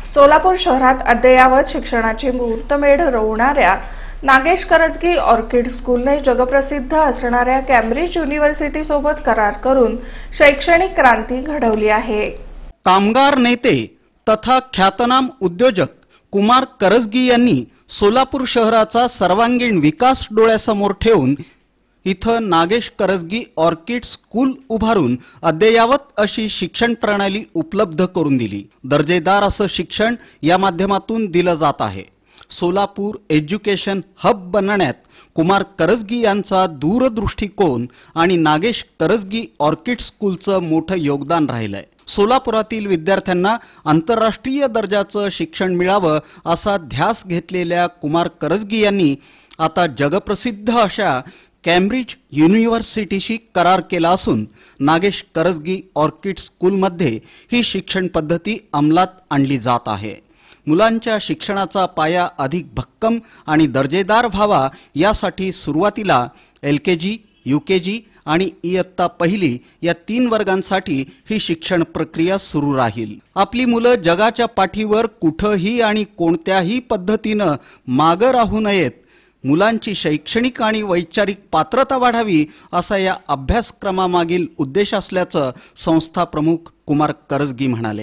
सोलापूर शहरात अद्ययावत शिक्षणाची मुहूर्तमेढ रोवणाऱ्या नागेश करजगी ऑर्किड स्कूलने जगप्रसिद्ध असणाऱ्या कॅम्ब्रिज युनिव्हर्सिटी सोबत करार करून शैक्षणिक क्रांती घडवली आहे। कामगार नेते तथा ख्यातनाम उद्योजक कुमार करजगी यांनी सोलापूर शहराचा सर्वांगीण विकास डोळ्यासमोर ठेवून इथं नागेश करजगी ऑर्किड स्कूल उभारून अद्ययावत अशी शिक्षण प्रणाली उपलब्ध करून दिली। दर्जेदार असं शिक्षण या माध्यमातून दिलं जात आहे। सोलापूर एज्युकेशन हब बनण्यात कुमार करजगी यांचा दूरदृष्टिकोन आणि नागेश करजगी ऑर्किड स्कूलचं मोठं योगदान राहिलंय। सोलापुरातील विद्यार्थ्यांना आंतरराष्ट्रीय दर्जाचं शिक्षण मिळावं असा ध्यास घेतलेल्या कुमार करजगी यांनी आता जगप्रसिद्ध अशा कॅम्ब्रिज युनिव्हर्सिटीशी करार केला असून नागेश करजगी ऑर्किड स्कूलमध्ये ही शिक्षण पद्धती अंमलात आणली जात आहे। मुलांच्या शिक्षणाचा पाया अधिक भक्कम आणि दर्जेदार व्हावा यासाठी सुरुवातीला LKG, UKG आणि इयत्ता पहिली या 3 वर्गांसाठी ही शिक्षण प्रक्रिया सुरू राहील। आपली मुलं जगाच्या पाठीवर कुठेही आणि कोणत्याही पद्धतीनं मागे राहू नयेत, मुलांची शैक्षणिक आणि वैचारिक पात्रता वाढावी असा या अभ्यासक्रमामागील उद्देश असल्याचं संस्था प्रमुख कुमार करजगी म्हणाले।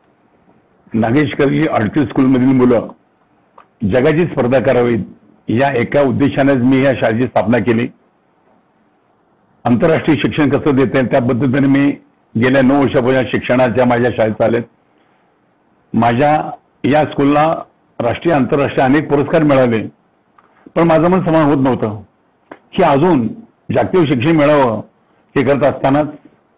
नागेश करजगी ऑर्किड स्कूल मधील मुलं जगाची स्पर्धा करावीत या एका उद्देशानेच मी या शाळेची स्थापना केली। आंतरराष्ट्रीय शिक्षण कसं देता येईल त्या पद्धतीने मी गेल्या 9 वर्षापासून शिक्षणाच्या माझ्या शाळेत आलेत। माझ्या या स्कूलला राष्ट्रीय आंतरराष्ट्रीय अनेक पुरस्कार मिळाले, पण माझं मन समाधान होत नव्हतं की अजून जागतिक शिक्षण मिळावं। हे करत असतानाच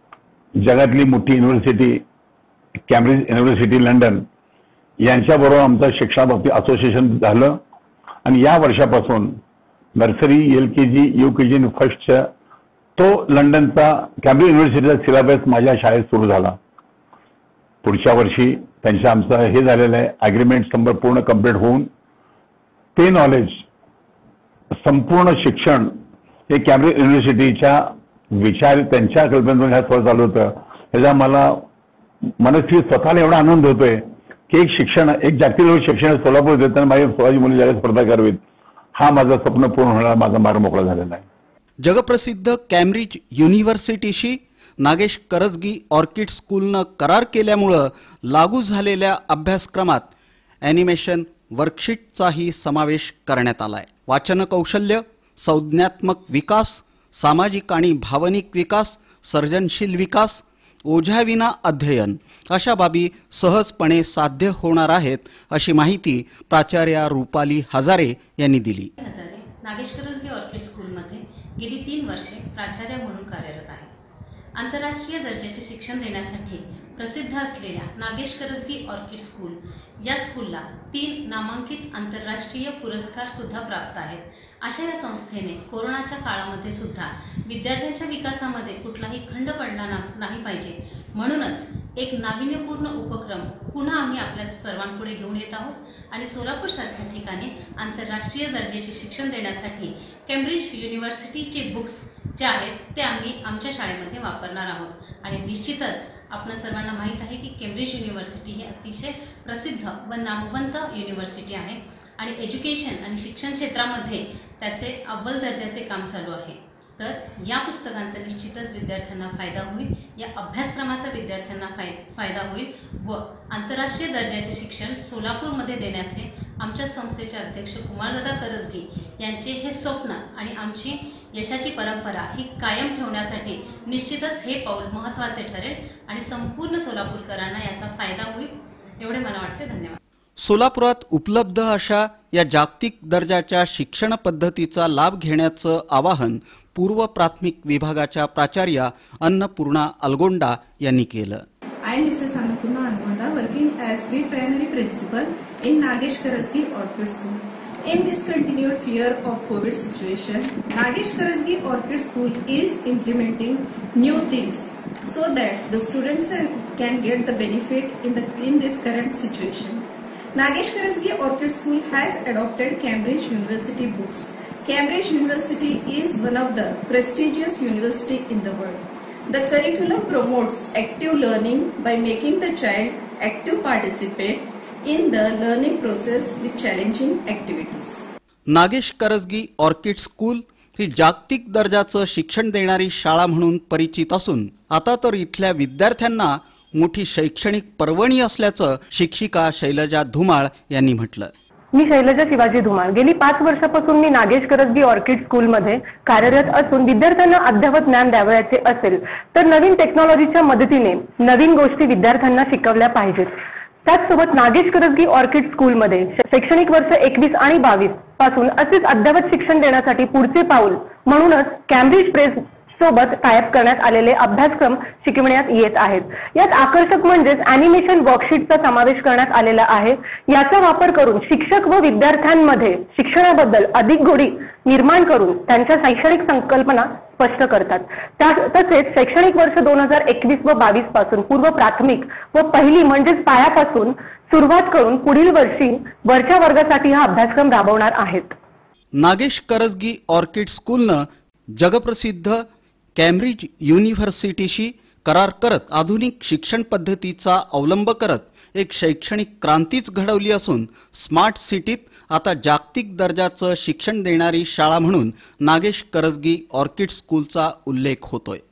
जगातली मोठी युनिव्हर्सिटी कॅम्ब्रिज युनिव्हर्सिटी लंडन यांच्याबरोबर आमचं शिक्षणाबाबतीत असोसिएशन झालं आणि या वर्षापासून नर्सरी, LKG, UKG आणि फर्स्टच्या तो लंडनचा कॅम्ब्रिज युनिव्हर्सिटीचा सिलेबस माझ्या शाळेत सुरू झाला। पुढच्या वर्षी त्यांच्या आमचं हे झालेलं आहे ॲग्रीमेंट संपूर्ण कंप्लीट होऊन ते नॉलेज संपूर्ण शिक्षण हे कॅम्ब्रिज युनिव्हर्सिटीच्या विचार त्यांच्या कल्पनेतून ह्या स्वतः चालू होतं। ह्याचा मला मनस्थिती स्वतःला एवढा आनंद होतोय की एक शिक्षण एक जागतिक लेवल शिक्षण सोलापूर देताना माझी स्वतःची मुली जगात स्पर्धा करावीत हा माझं स्वप्न पूर्ण होण्याला माझा मार्ग मोकळा झालेला आहे। जगप्रसिद्ध कॅम्ब्रिज युनिव्हर्सिटीशी नागेश करजगी ऑर्किड स्कूलनं करार केल्यामुळे लागू झालेल्या अभ्यासक्रमात ॲनिमेशन वर्कशीटचाही समावेश करण्यात आलाय। वाचन कौशल्य, संज्ञात्मक विकास, सामाजिक आणि भावनिक विकास, सर्जनशील विकास, ओझ्याविना अध्ययन अशा बाबी सहजपणे साध्य होणार आहेत अशी माहिती प्राचार्या रुपाली हजारे यांनी दिली। नागेश करजगी ऑर्किड स्कूलमध्ये गेली 3 वर्षे प्राचार्य म्हणून कार्यरत आहे। आंतरराष्ट्रीय दर्जाचे शिक्षण देण्यासाठी प्रसिद्ध असलेल्या नागेश करजगी ऑर्किड स्कूल या स्कूलला 3 नामांकित आंतरराष्ट्रीय पुरस्कार सुद्धा प्राप्त आहेत। अशा या संस्थेने कोरोनाच्या काळामध्ये सुद्धा विद्यार्थ्यांच्या विकासामध्ये कुठलाही खंड पडला नाही पाहिजे म्हणूनच एक नाविन्यपूर्ण उपक्रम पुन्हा आम्ही आपल्या सर्वांपुढे घेऊन येत आहोत आणि सोलापूर सारख्या ठिकाणी आंतरराष्ट्रीय दर्जाचे शिक्षण देण्यासाठी कॅम्ब्रिज युनिव्हर्सिटीचे बुक्स जे आहेत ते आम्ही आमच्या शाळेमध्ये वापरणार आहोत। आणि निश्चितच आपल्या सर्वांना माहीत आहे की कॅम्ब्रिज युनिव्हर्सिटी ही अतिशय प्रसिद्ध व नामवंत युनिव्हर्सिटी आहे आणि एज्युकेशन आणि शिक्षण क्षेत्रामध्ये त्याचे अव्वल दर्जाचे काम चालू आहे। तर या पुस्तकांचा निश्चितच विद्यार्थ्यांना फायदा होईल, या अभ्यासक्रमाचा विद्यार्थ्यांना फायदा होईल व आंतरराष्ट्रीय दर्जाचे शिक्षण सोलापूरमध्ये देण्याचे आमच्या संस्थेचे अध्यक्ष कुमारदादा करजगी यांचे हे स्वप्न आणि आमची यशाची परंपरा ही कायम ठेवण्यासाठी निश्चितच हे पाऊल महत्त्वाचे ठरेल आणि संपूर्ण सोलापूरकरांना याचा फायदा होईल एवढे मला वाटते। धन्यवाद। सोलापुरात उपलब्ध अशा या जागतिक दर्जाच्या शिक्षण पद्धतीचा लाभ घेण्याचं आवाहन पूर्व प्राथमिक विभागाच्या प्राचार्या अन्नपूर्णा अलगोंडा यांनी केलं। I am Mrs. Annapurna Algonda, working as pre-primary principal in Nagesh Karajagi Orchid School. In this continued fear of COVID situation, Nagesh Karajagi Orchid School is implementing new things so that the students can get the benefit in this current situation. Nagesh Karajagi Orchid School has adopted Cambridge University books. Cambridge University is one of the prestigious university in the world. The curriculum promotes active learning by making the child active participant in the learning process with challenging activities. Nagesh Karajgi Orchid School ही जागतिक दर्जाचं शिक्षण देणारी शाळा म्हणून परिचित असून आता तर इथल्या विद्यार्थ्यांना मोठी शैक्षणिक पर्वणी असल्याचं शिक्षिका शैलजा धुमाळ यांनी म्हटलं. मी शैलजा शिवाजी धुमाळ. गेली 5 वर्षापासून मी नागेश करजगी ऑर्किड स्कूलमध्ये कार्यरत असून विद्यार्थ्यांना अद्ययावत ज्ञान द्यावयाचे असेल तर नवीन टेक्नॉलॉजीच्या मदतीने नवीन गोष्टी विद्यार्थ्यांना शिकवल्या पाहिजेत. त्याचसोबत नागेश करजगी ऑर्किड स्कूलमध्ये शैक्षणिक वर्ष 21 आणि 22 पासून असेच अद्ययावत शिक्षण देण्यासाठी पुढचे पाऊल म्हणूनच कॅम्ब्रिज प्रेस सोबत टायअप करण्यात आलेले अभ्यासक्रम शिकविण्यात येत आहेत. यात आकर्षक म्हणजेच अॅनिमेशन वर्कशीटचा समावेश करण्यात आलेला आहे. याचा वापर करून शिक्षक व विद्यार्थ्यांमध्ये शिक्षणाबद्दल अधिक गोडी निर्माण करून त्यांच्या शैक्षणिक संकल्पना स्पष्ट करतात. तसेच शैक्षणिक वर्ष 2021 व 22 पासून पूर्व प्राथमिक व पहिली म्हणजेच पायापासून सुरुवात करून पुढील वर्षी वरच्या वर्गासाठी हा अभ्यासक्रम राबवणार आहेत. नागेश करजगी ऑर्किड स्कूलनं जगप्रसिद्ध कॅम्ब्रिज युनिव्हर्सिटीशी करार करत आधुनिक शिक्षण पद्धतीचा अवलंब करत एक शैक्षणिक क्रांतीच घडवली असून स्मार्ट सिटीत आता जागतिक दर्जाचं शिक्षण देणारी शाळा म्हणून नागेश करजगी ऑर्किड स्कूलचा उल्लेख होतोय.